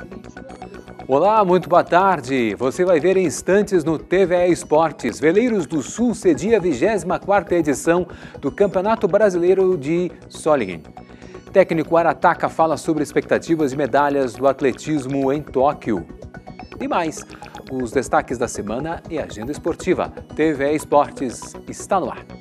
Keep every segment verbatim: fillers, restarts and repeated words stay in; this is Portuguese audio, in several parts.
Olá, muito boa tarde. Você vai ver em instantes no T V E Esportes. Veleiros do Sul cedia a vigésima quarta edição do Campeonato Brasileiro de Solingen. Técnico Arataka fala sobre expectativas de medalhas do atletismo em Tóquio. E mais, os destaques da semana e agenda esportiva. T V E Esportes está no ar.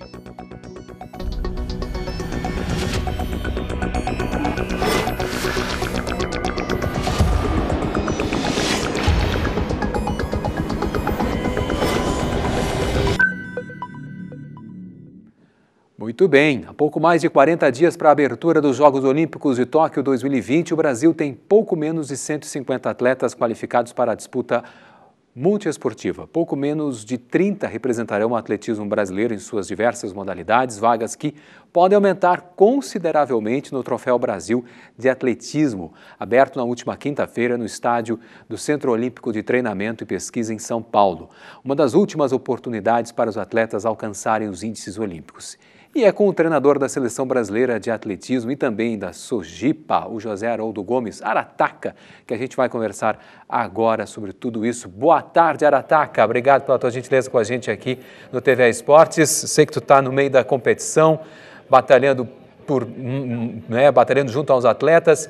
Muito bem, há pouco mais de quarenta dias para a abertura dos Jogos Olímpicos de Tóquio dois mil e vinte, o Brasil tem pouco menos de cento e cinquenta atletas qualificados para a disputa multiesportiva. Pouco menos de trinta representarão o atletismo brasileiro em suas diversas modalidades, vagas que podem aumentar consideravelmente no Troféu Brasil de Atletismo, aberto na última quinta-feira no estádio do Centro Olímpico de Treinamento e Pesquisa em São Paulo. Uma das últimas oportunidades para os atletas alcançarem os índices olímpicos. E é com o treinador da Seleção Brasileira de Atletismo e também da Sojipa, o José Haroldo Gomes Arataka, que a gente vai conversar agora sobre tudo isso. Boa tarde, Arataka. Obrigado pela tua gentileza com a gente aqui no T V E Esportes. Sei que tu está no meio da competição, batalhando, por, né, batalhando junto aos atletas.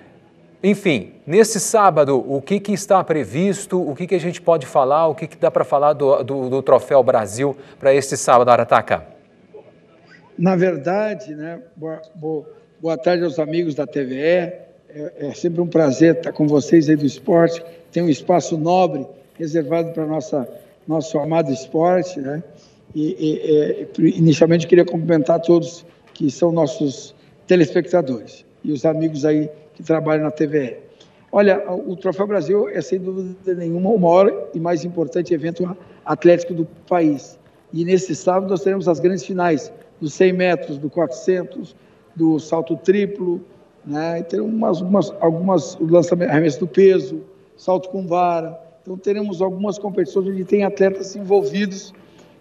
Enfim, nesse sábado, o que, que está previsto, o que, que a gente pode falar, o que, que dá para falar do, do, do Troféu Brasil para este sábado, Arataka? Na verdade, né, boa, boa, boa tarde aos amigos da T V E, é, é sempre um prazer estar com vocês aí do esporte, tem um espaço nobre reservado para nossa nosso amado esporte, né, e, e, e inicialmente queria cumprimentar todos que são nossos telespectadores e os amigos aí que trabalham na T V E. Olha, o Troféu Brasil é sem dúvida nenhuma o maior e mais importante evento atlético do país, e nesse sábado nós teremos as grandes finais, dos cem metros, do quatrocentos, do salto triplo, né? E teremos algumas, algumas lançamentos, arremesso do peso, salto com vara. Então teremos algumas competições onde tem atletas envolvidos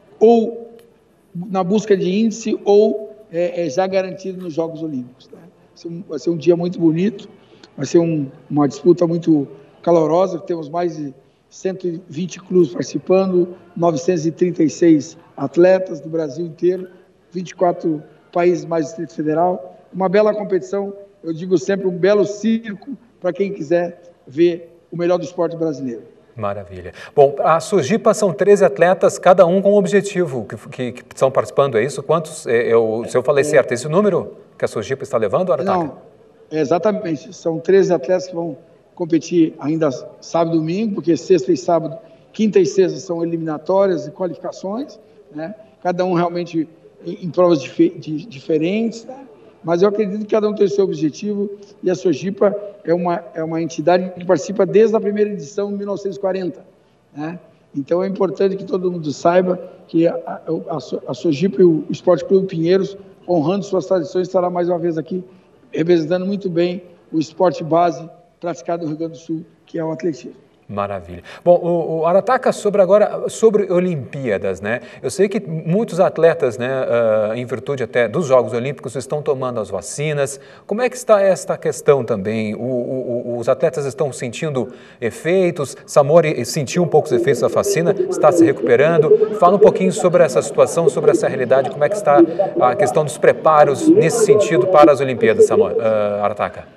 ou na busca de índice ou é, é, já garantido nos Jogos Olímpicos. Né? Vai ser um, vai ser um dia muito bonito, vai ser um, uma disputa muito calorosa, temos mais de cento e vinte clubes participando, novecentos e trinta e seis atletas do Brasil inteiro, vinte e quatro países mais Distrito Federal, uma bela competição, eu digo sempre um belo circo para quem quiser ver o melhor do esporte brasileiro. Maravilha. Bom, a Sojipa são treze atletas, cada um com um objetivo que, que, que estão participando, é isso? Quantos, eu, se eu falei é, certo, esse número que a Sojipa está levando, Arataka? Não, exatamente, são treze atletas que vão competir ainda sábado e domingo, porque sexta e sábado, quinta e sexta são eliminatórias e qualificações, né? Cada um realmente em provas dif de, diferentes, né? Mas eu acredito que cada um tem o seu objetivo e a Sojipa é uma, é uma entidade que participa desde a primeira edição, em mil novecentos e quarenta. Né? Então é importante que todo mundo saiba que a, a, a Sojipa e o Esporte Clube Pinheiros, honrando suas tradições, estará mais uma vez aqui representando muito bem o esporte base praticado no Rio Grande do Sul, que é o atletismo. Maravilha. Bom, o, o Arataka, sobre agora, sobre Olimpíadas, né? Eu sei que muitos atletas, né, uh, em virtude até dos Jogos Olímpicos, estão tomando as vacinas. Como é que está esta questão também? O, o, os atletas estão sentindo efeitos? Samori sentiu um pouco os efeitos da vacina, está se recuperando. Fala um pouquinho sobre essa situação, sobre essa realidade, como é que está a questão dos preparos nesse sentido para as Olimpíadas, Samori, uh, Arataka.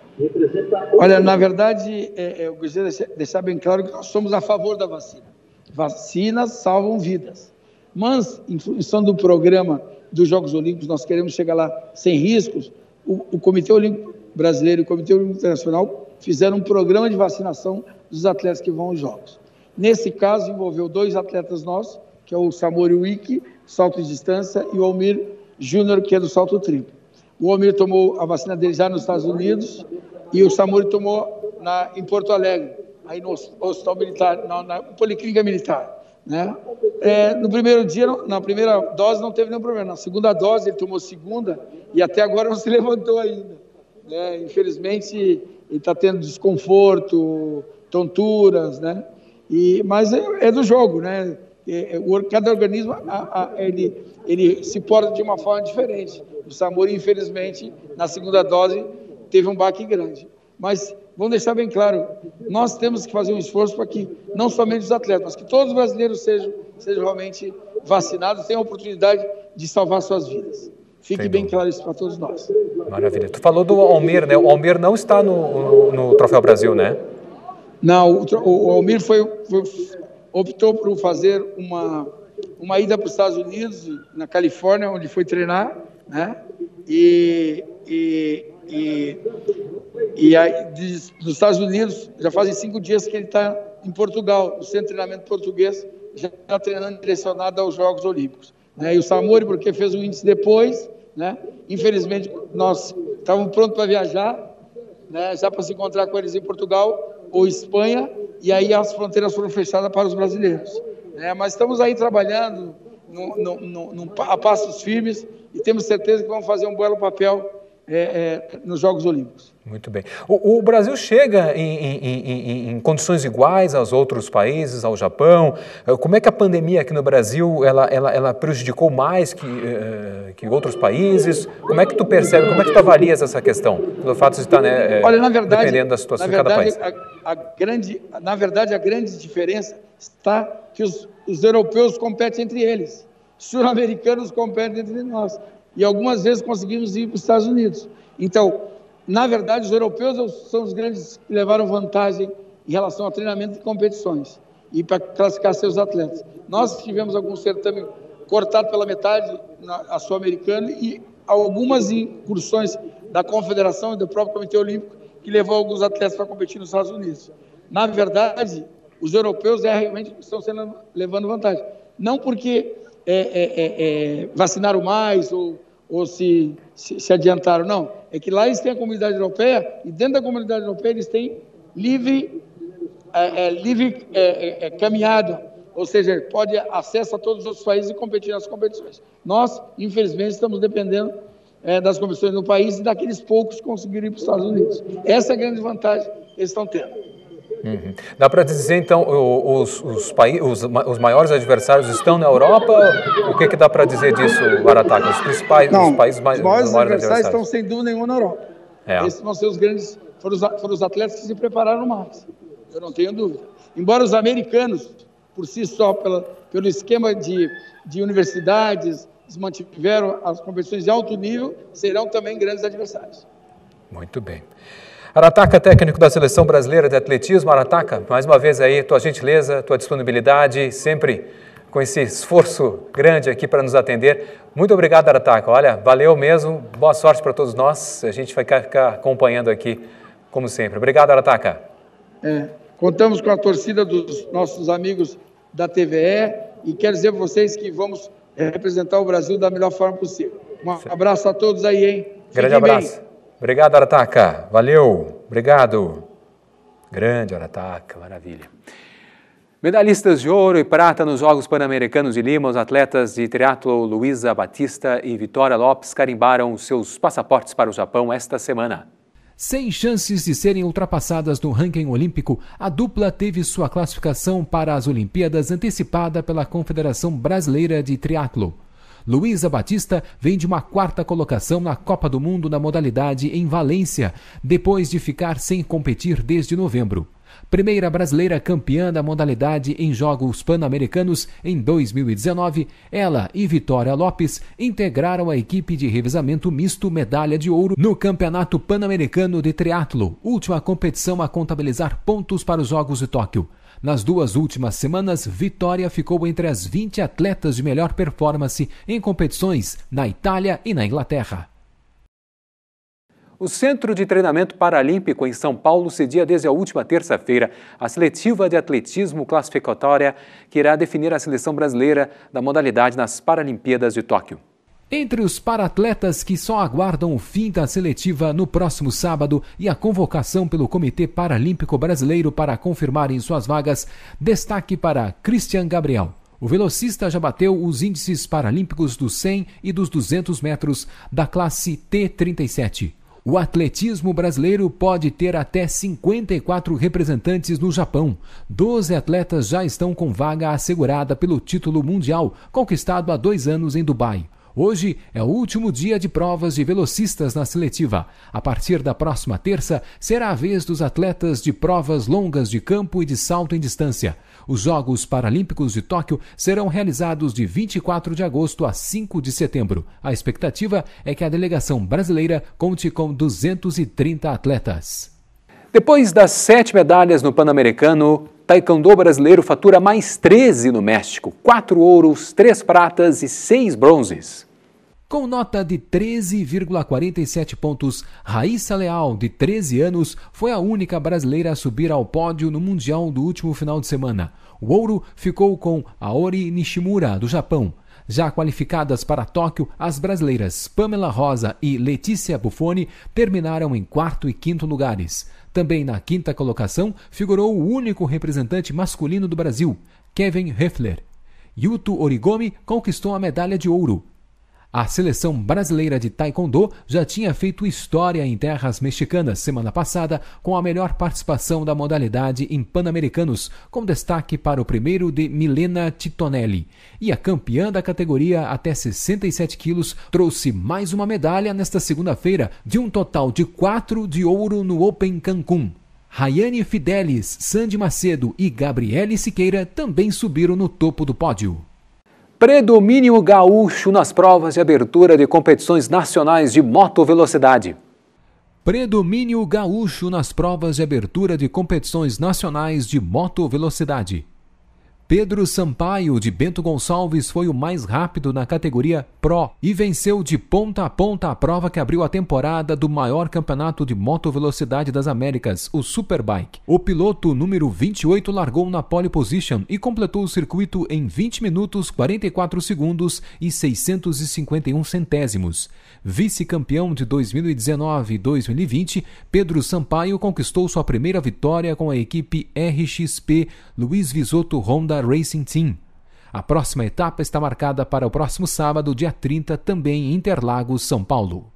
Olha, na verdade, é, eu gostaria de deixar bem claro que nós somos a favor da vacina. Vacinas salvam vidas. Mas, em função do programa dos Jogos Olímpicos, nós queremos chegar lá sem riscos. O, o Comitê Olímpico Brasileiro e o Comitê Olímpico Internacional fizeram um programa de vacinação dos atletas que vão aos Jogos. Nesse caso, envolveu dois atletas nossos, que é o Samori Wiki, salto de distância, e o Almir Júnior, que é do salto triplo. O Almir tomou a vacina dele já nos Estados Unidos e o Samori tomou na, em Porto Alegre, aí no Hospital Militar, na, na Policlínica Militar. Né? É, no primeiro dia, na primeira dose não teve nenhum problema, na segunda dose ele tomou segunda e até agora não se levantou ainda. Né? Infelizmente ele está tendo desconforto, tonturas, né? E, mas é, é do jogo, né? É, é, cada organismo a, a, ele, ele se porta de uma forma diferente. O Samori, infelizmente, na segunda dose teve um baque grande. mas vamos deixar bem claro, nós temos que fazer um esforço para que não somente os atletas, mas que todos os brasileiros sejam, sejam realmente vacinados, tenham a oportunidade de salvar suas vidas. Fique bem claro isso para todos nós. Maravilha. Tu falou do Almir, né? O Almir não está no, no, no Troféu Brasil, né? Não, o, o Almir foi, foi, optou por fazer uma, uma ida para os Estados Unidos, na Califórnia, onde foi treinar, né? E, e, e, e aí, dos Estados Unidos, já fazem cinco dias que ele está em Portugal, no centro de treinamento português, já está treinando direcionado aos Jogos Olímpicos. Né? E o Samori, porque fez o índice depois, né? Infelizmente, nós estávamos prontos para viajar, né? Já para se encontrar com eles em Portugal ou Espanha, e aí as fronteiras foram fechadas para os brasileiros. Né? Mas estamos aí trabalhando no, no, no, no, a passos firmes e temos certeza que vamos fazer um belo papel é, é, nos Jogos Olímpicos. Muito bem. O, o Brasil chega em, em, em, em condições iguais aos outros países, ao Japão? Como é que a pandemia aqui no Brasil, ela, ela, ela prejudicou mais que, uh, que outros países? Como é que tu percebe, como é que tu avalias essa questão? Pelo fato de estar, né, Olha, na verdade, dependendo da situação na de cada verdade, país. A, a grande, na verdade, a grande diferença está que os, os europeus competem entre eles, os sul-americanos competem entre nós, e algumas vezes conseguimos ir para os Estados Unidos. Então, na verdade, os europeus são os grandes que levaram vantagem em relação ao treinamento de competições e para classificar seus atletas. Nós tivemos algum certame cortado pela metade na sul-americana e algumas incursões da Confederação e do próprio Comitê Olímpico que levou alguns atletas para competir nos Estados Unidos. Na verdade, os europeus é, realmente estão sendo, levando vantagem. Não porque é, é, é, é, vacinaram mais ou, ou se, se, se adiantaram, não. É que lá eles têm a comunidade europeia e dentro da comunidade europeia eles têm livre, é, é, livre é, é, caminhada, ou seja, pode acesso a todos os outros países e competir nas competições. Nós, infelizmente, estamos dependendo é, das competições no país e daqueles poucos que conseguiram ir para os Estados Unidos. Essa é a grande vantagem que eles estão tendo. Uhum. Dá para dizer, então, os, os, os, os maiores adversários estão na Europa? O que, que dá para dizer disso, Arataca? Os principais Não, os países mais, os maiores, os maiores adversários, adversários estão sem dúvida nenhuma na Europa. É. Esses vão ser os grandes, foram os, foram os atletas que se prepararam mais, eu não tenho dúvida. Embora os americanos, por si só, pela, pelo esquema de, de universidades, eles mantiveram as competições de alto nível, serão também grandes adversários. Muito bem. Arataca, técnico da Seleção Brasileira de Atletismo. Arataca, mais uma vez aí, tua gentileza, tua disponibilidade, sempre com esse esforço grande aqui para nos atender. Muito obrigado, Arataca. Olha, valeu mesmo, boa sorte para todos nós. A gente vai ficar acompanhando aqui, como sempre. Obrigado, Arataca. É, contamos com a torcida dos nossos amigos da T V E e quero dizer para vocês que vamos representar o Brasil da melhor forma possível. Um abraço a todos aí, hein? Grande abraço. Bem. Obrigado, Arataca. Valeu. Obrigado. Grande Arataca. Maravilha. Medalhistas de ouro e prata nos Jogos Pan-Americanos de Lima, os atletas de triatlo Luísa Batista e Vitória Lopes carimbaram seus passaportes para o Japão esta semana. Sem chances de serem ultrapassadas no ranking olímpico, a dupla teve sua classificação para as Olimpíadas antecipada pela Confederação Brasileira de Triatlo. Luísa Batista vem de uma quarta colocação na Copa do Mundo na modalidade em Valência, depois de ficar sem competir desde novembro. Primeira brasileira campeã da modalidade em Jogos Pan-Americanos em dois mil e dezenove, ela e Vitória Lopes integraram a equipe de revezamento misto medalha de ouro no Campeonato Pan-Americano de Triatlo, última competição a contabilizar pontos para os Jogos de Tóquio. Nas duas últimas semanas, Vitória ficou entre as vinte atletas de melhor performance em competições na Itália e na Inglaterra. O Centro de Treinamento Paralímpico em São Paulo cedia desde a última terça-feira a seletiva de atletismo classificatória que irá definir a seleção brasileira da modalidade nas Paralimpíadas de Tóquio. Entre os para-atletas que só aguardam o fim da seletiva no próximo sábado e a convocação pelo Comitê Paralímpico Brasileiro para confirmarem suas vagas, destaque para Christian Gabriel. O velocista já bateu os índices paralímpicos dos cem e dos duzentos metros da classe T trinta e sete. O atletismo brasileiro pode ter até cinquenta e quatro representantes no Japão. doze atletas já estão com vaga assegurada pelo título mundial, conquistado há dois anos em Dubai. Hoje é o último dia de provas de velocistas na seletiva. A partir da próxima terça, será a vez dos atletas de provas longas de campo e de salto em distância. Os Jogos Paralímpicos de Tóquio serão realizados de vinte e quatro de agosto a cinco de setembro. A expectativa é que a delegação brasileira conte com duzentos e trinta atletas. Depois das sete medalhas no Pan-Americano, taekwondo brasileiro fatura mais treze no México, quatro ouros, três pratas e seis bronzes. Com nota de treze vírgula quarenta e sete pontos, Raíssa Leal, de treze anos, foi a única brasileira a subir ao pódio no Mundial do último final de semana. O ouro ficou com Aori Nishimura, do Japão. Já qualificadas para Tóquio, as brasileiras Pamela Rosa e Letícia Buffoni terminaram em quarto e quinto lugares. Também na quinta colocação figurou o único representante masculino do Brasil, Kevin Heffler. Yuto Origomi conquistou a medalha de ouro. A seleção brasileira de taekwondo já tinha feito história em terras mexicanas semana passada com a melhor participação da modalidade em Pan-Americanos, com destaque para o primeiro de Milena Titonelli. E a campeã da categoria até sessenta e sete quilos trouxe mais uma medalha nesta segunda-feira, de um total de quatro de ouro no Open Cancún. Rayane Fidelis, Sandy Macedo e Gabriele Siqueira também subiram no topo do pódio. Predomínio gaúcho nas provas de abertura de competições nacionais de motovelocidade. Predomínio gaúcho nas provas de abertura de competições nacionais de motovelocidade. Pedro Sampaio, de Bento Gonçalves, foi o mais rápido na categoria Pro e venceu de ponta a ponta a prova que abriu a temporada do maior campeonato de motovelocidade das Américas, o Superbike. O piloto número vinte e oito largou na pole position e completou o circuito em vinte minutos, quarenta e quatro segundos e seiscentos e cinquenta e um centésimos. Vice-campeão de dois mil e dezenove e dois mil e vinte, Pedro Sampaio conquistou sua primeira vitória com a equipe R X P Luiz Visotto Honda Racing Team. A próxima etapa está marcada para o próximo sábado, dia trinta, também em Interlagos, São Paulo.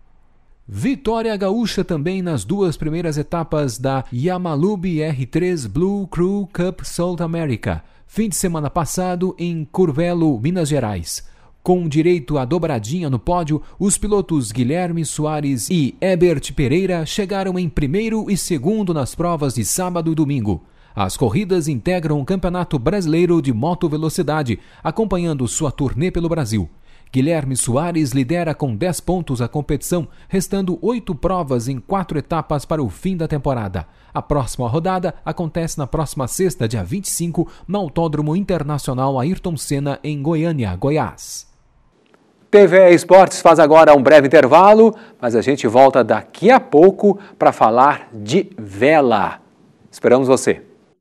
Vitória gaúcha também nas duas primeiras etapas da Yamalubi R três Blue Crew Cup South America, fim de semana passado em Curvelo, Minas Gerais. Com direito à dobradinha no pódio, os pilotos Guilherme Soares e Ebert Pereira chegaram em primeiro e segundo nas provas de sábado e domingo. As corridas integram o Campeonato Brasileiro de Motovelocidade, acompanhando sua turnê pelo Brasil. Guilherme Soares lidera com dez pontos a competição, restando oito provas em quatro etapas para o fim da temporada. A próxima rodada acontece na próxima sexta, dia vinte e cinco, no Autódromo Internacional Ayrton Senna, em Goiânia, Goiás. T V E Esportes faz agora um breve intervalo, mas a gente volta daqui a pouco para falar de vela. Esperamos você.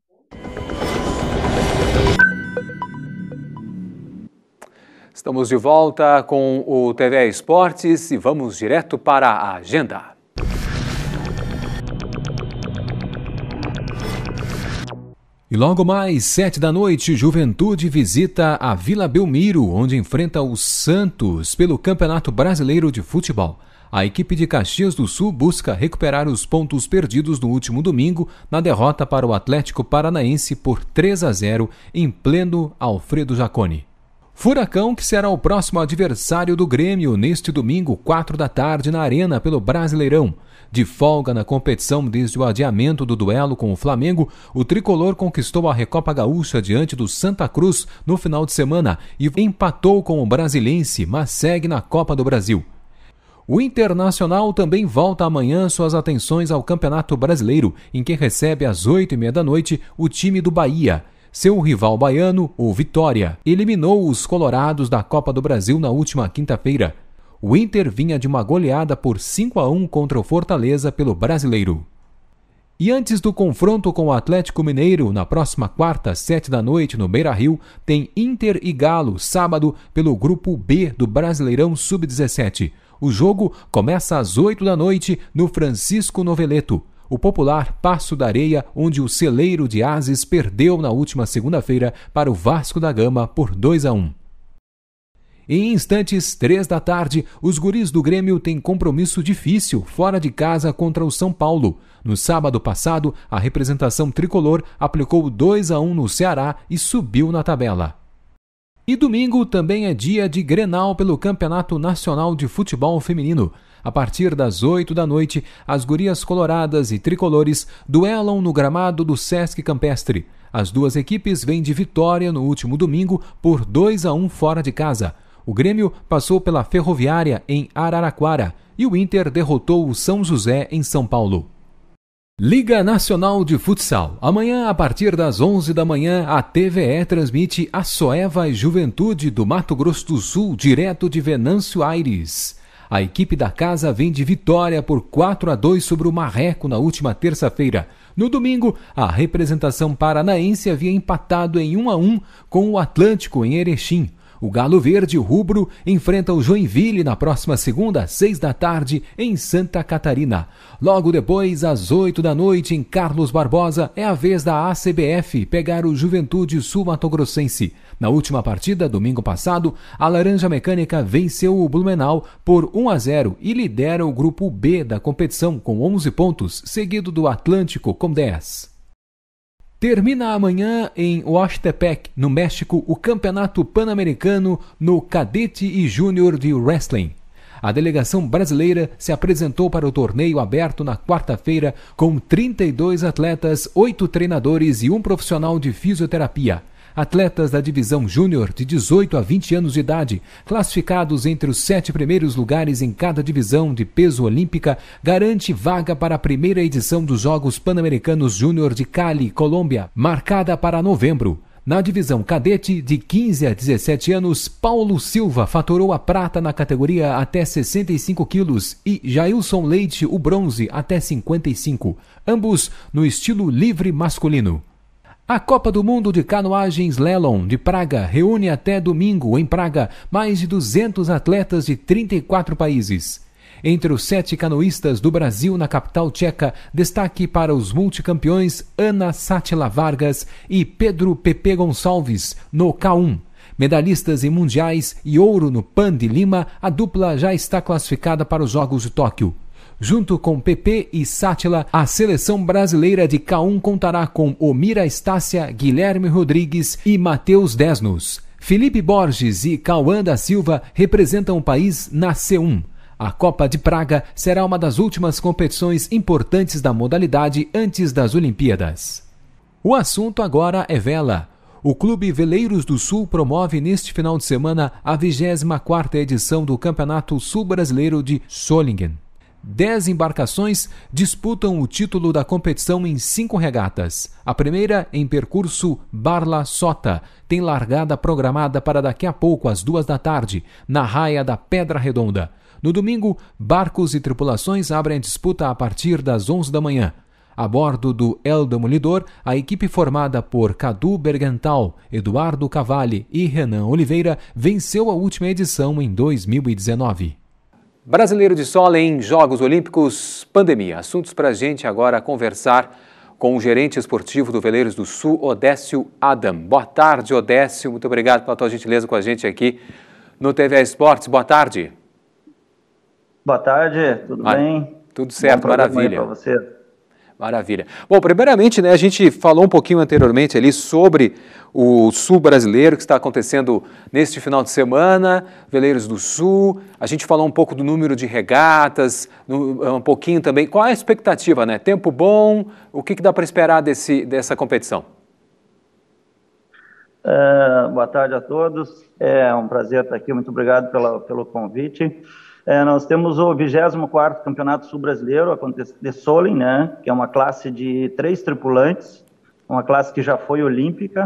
Estamos de volta com o T V E Esportes e vamos direto para a agenda. E logo mais, sete da noite, Juventude visita a Vila Belmiro, onde enfrenta o Santos pelo Campeonato Brasileiro de Futebol. A equipe de Caxias do Sul busca recuperar os pontos perdidos no último domingo na derrota para o Atlético Paranaense por três a zero em pleno Alfredo Jaconi. Furacão, que será o próximo adversário do Grêmio neste domingo, quatro da tarde, na Arena, pelo Brasileirão. De folga na competição desde o adiamento do duelo com o Flamengo, o tricolor conquistou a Recopa Gaúcha diante do Santa Cruz no final de semana e empatou com o Brasiliense, mas segue na Copa do Brasil. O Internacional também volta amanhã suas atenções ao Campeonato Brasileiro, em que recebe às oito e meia da noite o time do Bahia. Seu rival baiano, o Vitória, eliminou os colorados da Copa do Brasil na última quinta-feira. O Inter vinha de uma goleada por cinco a um contra o Fortaleza pelo Brasileiro. E antes do confronto com o Atlético Mineiro, na próxima quarta, às sete da noite, no Beira-Rio, tem Inter e Galo, sábado, pelo Grupo B do Brasileirão sub dezessete. O jogo começa às oito da noite no Francisco Noveleto, o popular Passo da Areia, onde o celeiro de Ases perdeu na última segunda-feira para o Vasco da Gama por dois a um. Em instantes, três da tarde, os guris do Grêmio têm compromisso difícil fora de casa contra o São Paulo. No sábado passado, a representação tricolor aplicou dois a um no Ceará e subiu na tabela. E domingo também é dia de Grenal pelo Campeonato Nacional de Futebol Feminino. A partir das oito da noite, as gurias coloradas e tricolores duelam no gramado do Sesc Campestre. As duas equipes vêm de vitória no último domingo por dois a um fora de casa. O Grêmio passou pela Ferroviária em Araraquara e o Inter derrotou o São José em São Paulo. Liga Nacional de Futsal. Amanhã, a partir das onze da manhã, a T V E transmite a Soeva e Juventude do Mato Grosso do Sul, direto de Venâncio Aires. A equipe da casa vem de vitória por quatro a dois sobre o Marreco na última terça-feira. No domingo, a representação paranaense havia empatado em um a um com o Atlântico em Erechim. O Galo Verde Rubro enfrenta o Joinville na próxima segunda, às seis da tarde, em Santa Catarina. Logo depois, às oito da noite, em Carlos Barbosa, é a vez da A C B F pegar o Juventude Sul-Mato-Grossense. Na última partida, domingo passado, a Laranja Mecânica venceu o Blumenau por um a zero e lidera o grupo B da competição com onze pontos, seguido do Atlântico com dez. Termina amanhã em Oaxtepec, no México, o Campeonato Pan-Americano no Cadete e Júnior de Wrestling. A delegação brasileira se apresentou para o torneio aberto na quarta-feira com trinta e dois atletas, oito treinadores e um profissional de fisioterapia. Atletas da divisão júnior de dezoito a vinte anos de idade, classificados entre os sete primeiros lugares em cada divisão de peso olímpica, garante vaga para a primeira edição dos Jogos Pan-Americanos Júnior de Cali, Colômbia, marcada para novembro. Na divisão cadete, de quinze a dezessete anos, Paulo Silva faturou a prata na categoria até sessenta e cinco quilos e Jailson Leite o bronze até cinquenta e cinco, ambos no estilo livre masculino. A Copa do Mundo de Canoagem Slalom de Praga reúne até domingo, em Praga, mais de duzentos atletas de trinta e quatro países. Entre os sete canoístas do Brasil na capital tcheca, destaque para os multicampeões Ana Sátila Vargas e Pedro Pepe Gonçalves no K um. Medalhistas em mundiais e ouro no Pan de Lima, a dupla já está classificada para os Jogos de Tóquio. Junto com Pepe e Sátila, a seleção brasileira de K um contará com Omira Estácia, Guilherme Rodrigues e Matheus Desnos. Felipe Borges e Cauã da Silva representam o país na C um. A Copa de Praga será uma das últimas competições importantes da modalidade antes das Olimpíadas. O assunto agora é vela. O Clube Veleiros do Sul promove neste final de semana a vigésima quarta edição do Campeonato Sul-Brasileiro de Solingen. Dez embarcações disputam o título da competição em cinco regatas. A primeira, em percurso Barla-Sota, tem largada programada para daqui a pouco, às duas da tarde, na raia da Pedra Redonda. No domingo, barcos e tripulações abrem a disputa a partir das onze da manhã. A bordo do El Demolidor, a equipe formada por Cadu Bergental, Eduardo Cavalli e Renan Oliveira venceu a última edição em dois mil e dezenove. Brasileiro de Solo em Jogos Olímpicos, pandemia. Assuntos para a gente agora conversar com o gerente esportivo do Veleiros do Sul, Odécio Adam. Boa tarde, Odécio. Muito obrigado pela tua gentileza com a gente aqui no T V Esportes. Boa tarde. Boa tarde, tudo ah, bem? Tudo certo, maravilha. Para você. Maravilha. Bom, primeiramente, né, a gente falou um pouquinho anteriormente ali sobre o Sul brasileiro que está acontecendo neste final de semana, Veleiros do Sul. A gente falou um pouco do número de regatas, um pouquinho também. Qual é a expectativa, né? Tempo bom? O que, que dá para esperar desse, dessa competição? Uh, boa tarde a todos. É um prazer estar aqui. Muito obrigado pela, pelo convite. É, nós temos o vigésimo quarto Campeonato Sul-Brasileiro de Solingen, né, que é uma classe de três tripulantes, uma classe que já foi olímpica,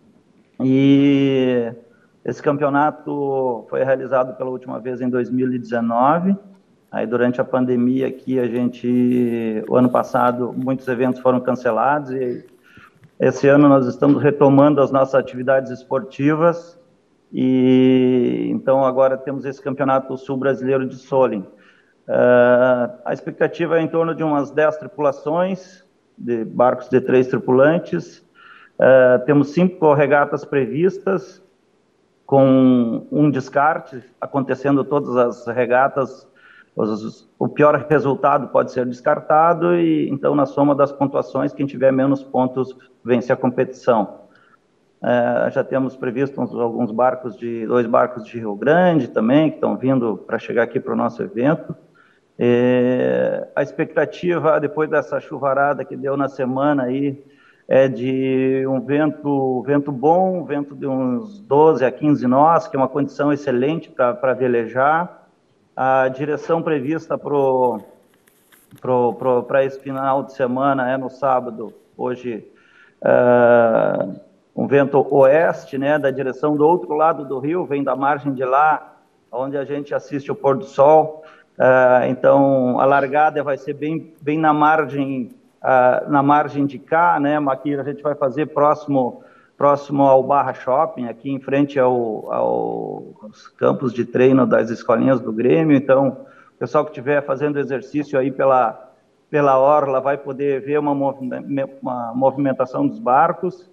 e esse campeonato foi realizado pela última vez em dois mil e dezenove, aí durante a pandemia aqui a gente, o ano passado, muitos eventos foram cancelados, e esse ano nós estamos retomando as nossas atividades esportivas. E então agora temos esse Campeonato Sul Brasileiro de Solingen. Uh, a expectativa é em torno de umas dez tripulações, de barcos de três tripulantes. Uh, temos cinco regatas previstas, com um descarte, acontecendo todas as regatas, os, o pior resultado pode ser descartado, e então na soma das pontuações, quem tiver menos pontos vence a competição. Uh, já temos previsto uns, alguns barcos de, dois barcos de Rio Grande também, que estão vindo para chegar aqui para o nosso evento. E a expectativa, depois dessa chuvarada que deu na semana aí, é de um vento, vento bom, um vento de uns doze a quinze nós, que é uma condição excelente para velejar. A direção prevista para esse final de semana é no sábado, hoje, uh, um vento oeste, né, da direção do outro lado do rio, vem da margem de lá, onde a gente assiste o pôr do sol. Uh, então, a largada vai ser bem, bem na margem, uh, na margem de cá, né, aqui a gente vai fazer próximo, próximo ao Barra Shopping, aqui em frente ao, ao, aos campos de treino das escolinhas do Grêmio. Então, o pessoal que estiver fazendo exercício aí pela, pela orla vai poder ver uma, uma movimentação dos barcos.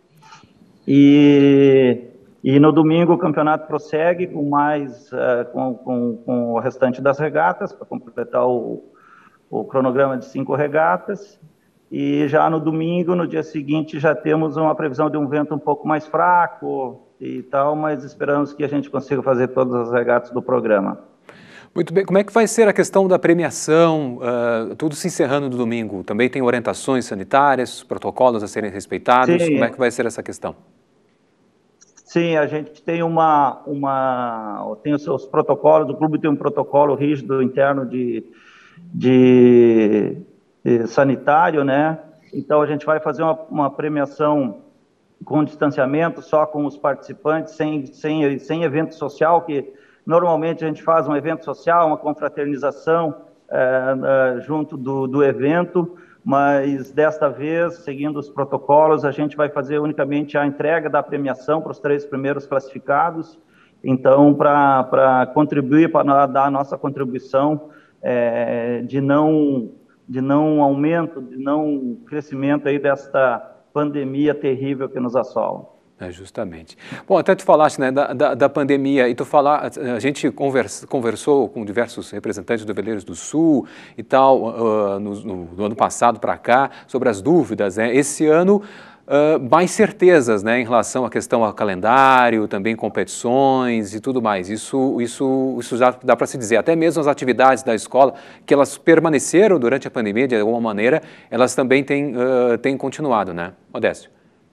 E, e no domingo o campeonato prossegue com mais uh, com, com, com o restante das regatas, para completar o, o cronograma de cinco regatas. E já no domingo, no dia seguinte, já temos uma previsão de um vento um pouco mais fraco e tal, mas esperamos que a gente consiga fazer todas as regatas do programa. Muito bem. Como é que vai ser a questão da premiação, uh, tudo se encerrando no domingo? Também tem orientações sanitárias, protocolos a serem respeitados? Sim. Como é que vai ser essa questão? Sim, a gente tem uma, uma tem os seus protocolos, o clube tem um protocolo rígido interno de, de, de sanitário, né? Então a gente vai fazer uma, uma premiação com distanciamento, só com os participantes, sem, sem, sem evento social, que normalmente a gente faz um evento social, uma confraternização é, é, junto do, do evento, mas desta vez, seguindo os protocolos, a gente vai fazer unicamente a entrega da premiação para os três primeiros classificados. Então, para contribuir, para dar a nossa contribuição é, de, não, de não aumento, de não crescimento aí desta pandemia terrível que nos assola. É, justamente. Bom, até tu falaste, né, da, da, da pandemia, e tu fala, a gente conversa, conversou com diversos representantes do Veleiros do Sul e tal, uh, no, no, no ano passado para cá, sobre as dúvidas, né? Esse ano, uh, mais certezas, né, em relação à questão ao calendário, também competições e tudo mais. Isso, isso, isso já dá para se dizer. Até mesmo as atividades da escola, que elas permaneceram durante a pandemia, de alguma maneira, elas também têm, uh, têm continuado, né, Modécio?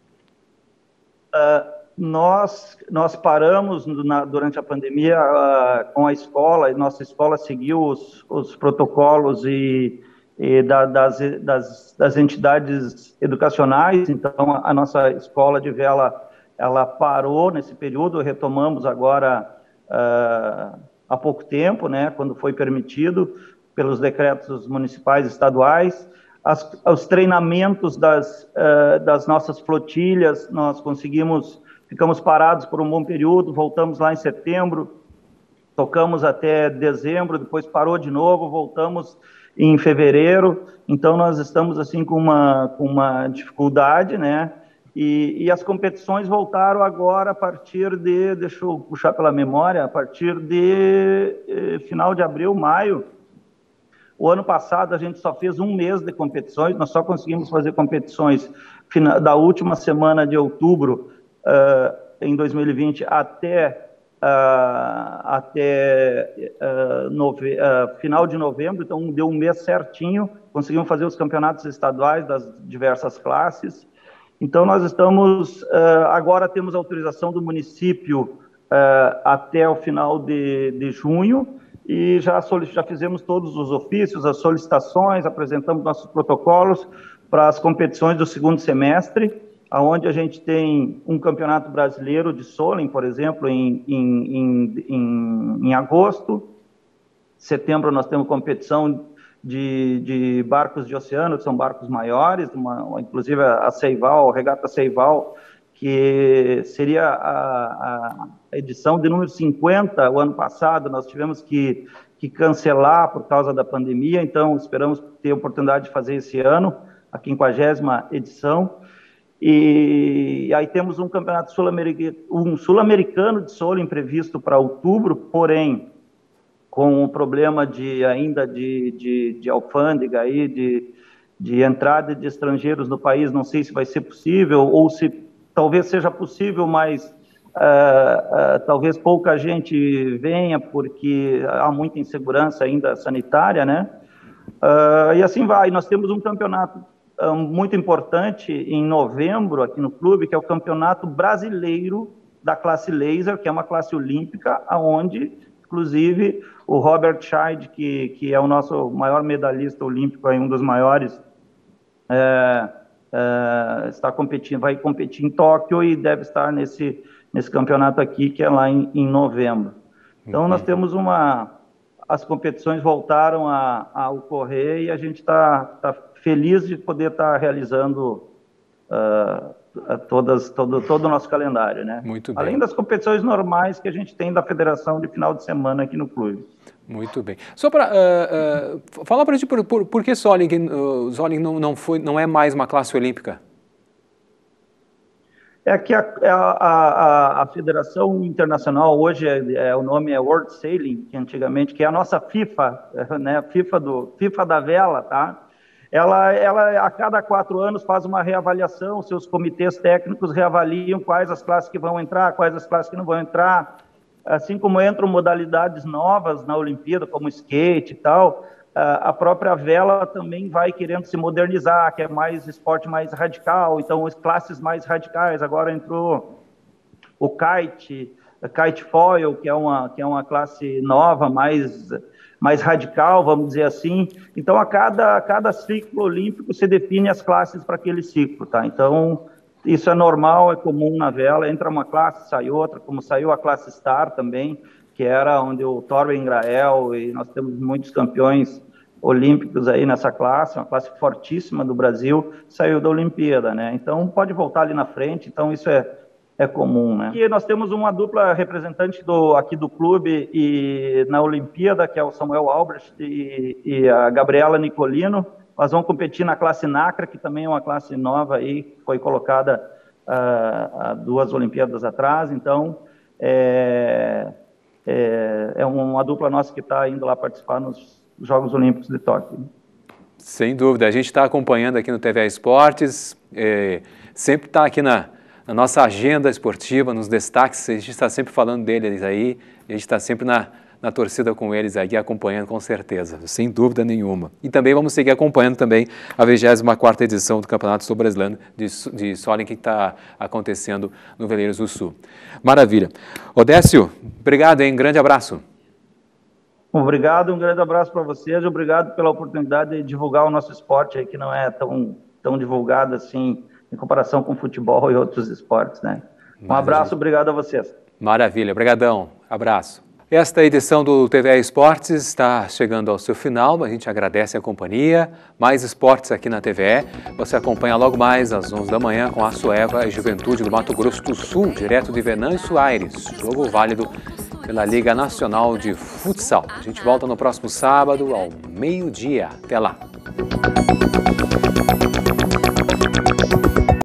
Uh, nós, nós paramos na, durante a pandemia uh, com a escola, e nossa escola seguiu os, os protocolos e, e da, das, das, das entidades educacionais. Então a, a nossa escola de vela, ela parou nesse período, retomamos agora uh, há pouco tempo, né, quando foi permitido pelos decretos municipais e estaduais. As, os treinamentos das, uh, das nossas flotilhas, nós conseguimos, ficamos parados por um bom período, voltamos lá em setembro, tocamos até dezembro, depois parou de novo, voltamos em fevereiro. Então nós estamos assim com uma, com uma dificuldade, né? E, e as competições voltaram agora a partir de, deixa eu puxar pela memória, a partir de eh, final de abril, maio. O ano passado a gente só fez um mês de competições, nós só conseguimos fazer competições da última semana de outubro uh, em dois mil e vinte até, uh, até uh, nove, uh, final de novembro, então deu um mês certinho, conseguimos fazer os campeonatos estaduais das diversas classes. Então nós estamos, uh, agora temos autorização do município uh, até o final de, de junho, e já, já fizemos todos os ofícios, as solicitações, apresentamos nossos protocolos para as competições do segundo semestre, onde a gente tem um campeonato brasileiro de Solen, por exemplo, em, em, em, em, em agosto. Setembro nós temos competição de, de barcos de oceano, que são barcos maiores, uma, inclusive a Seival, a Regata Seival, que seria a, a edição de número cinquenta, o ano passado, nós tivemos que, que cancelar por causa da pandemia, então esperamos ter a oportunidade de fazer esse ano, a quinquagésima edição, e aí temos um campeonato sul-americano, um sul-americano de Solen previsto para outubro, porém, com o problema de, ainda de, de, de alfândega, aí, de, de entrada de estrangeiros no país, não sei se vai ser possível, ou se talvez seja possível, mas uh, uh, talvez pouca gente venha, porque há muita insegurança ainda sanitária, né? Uh, e assim vai. Nós temos um campeonato uh, muito importante em novembro aqui no clube, que é o Campeonato Brasileiro da classe laser, que é uma classe olímpica, onde, inclusive, o Robert Scheid, que, que é o nosso maior medalhista olímpico, aí, um dos maiores, é, é, está competindo, vai competir em Tóquio e deve estar nesse, nesse campeonato aqui, que é lá em, em novembro. Então, uhum. nós temos uma... As competições voltaram a, a ocorrer e a gente está tá feliz de poder estar tá realizando uh, todas, todo, todo o nosso calendário, né? Muito bem. Além das competições normais que a gente tem da federação de final de semana aqui no clube. Muito bem. Só para uh, uh, falar para a gente por, por, por que Solling, uh, Solling não, não, foi, não é mais uma classe olímpica? É que a, a, a, a Federação Internacional, hoje é, é, o nome é World Sailing, que antigamente, que é a nossa FIFA, né, FIFA, do, FIFA da vela, tá? Ela, ela, a cada quatro anos, faz uma reavaliação, seus comitês técnicos reavaliam quais as classes que vão entrar, quais as classes que não vão entrar, assim como entram modalidades novas na Olimpíada, como skate e tal, a própria vela também vai querendo se modernizar, que é mais esporte mais radical, então as classes mais radicais, agora entrou o kite, kite foil, que é uma, que é uma classe nova, mais, mais radical, vamos dizer assim. Então, a cada, a cada ciclo olímpico se define as classes para aquele ciclo, tá? Então, isso é normal, é comum na vela, entra uma classe, sai outra, como saiu a classe Star também, que era onde o Torben Grael, e nós temos muitos campeões olímpicos aí nessa classe, uma classe fortíssima do Brasil, saiu da Olimpíada, né? Então, pode voltar ali na frente, então isso é, é comum, né? E nós temos uma dupla representante do, aqui do clube e na Olimpíada, que é o Samuel Albrecht e, e a Gabriela Nicolino. Nós vamos competir na classe NACRA, que também é uma classe nova aí, foi colocada uh, há duas Olimpíadas atrás, então é, é, é uma dupla nossa que está indo lá participar nos Jogos Olímpicos de Tóquio. Sem dúvida, a gente está acompanhando aqui no T V Esportes, é, sempre está aqui na, na nossa agenda esportiva, nos destaques, a gente está sempre falando deles aí, a gente está sempre na, na torcida com eles aí, acompanhando com certeza, sem dúvida nenhuma. E também vamos seguir acompanhando também a vigésima quarta edição do Campeonato Sul-Brasileiro de, de Solling, que está acontecendo no Veleiros do Sul. Maravilha. Odécio, obrigado, hein? Grande abraço. Obrigado, um grande abraço para vocês, obrigado pela oportunidade de divulgar o nosso esporte aí, que não é tão, tão divulgado assim, em comparação com futebol e outros esportes, né? Um Maravilha. Abraço, obrigado a vocês. Maravilha, obrigadão, abraço. Esta edição do T V Esportes está chegando ao seu final, a gente agradece a companhia, mais esportes aqui na T V E, você acompanha logo mais às onze da manhã com a Açoeva e Juventude do Mato Grosso do Sul, direto de Venâncio Aires, jogo válido pela Liga Nacional de Futsal. A gente volta no próximo sábado ao meio-dia. Até lá!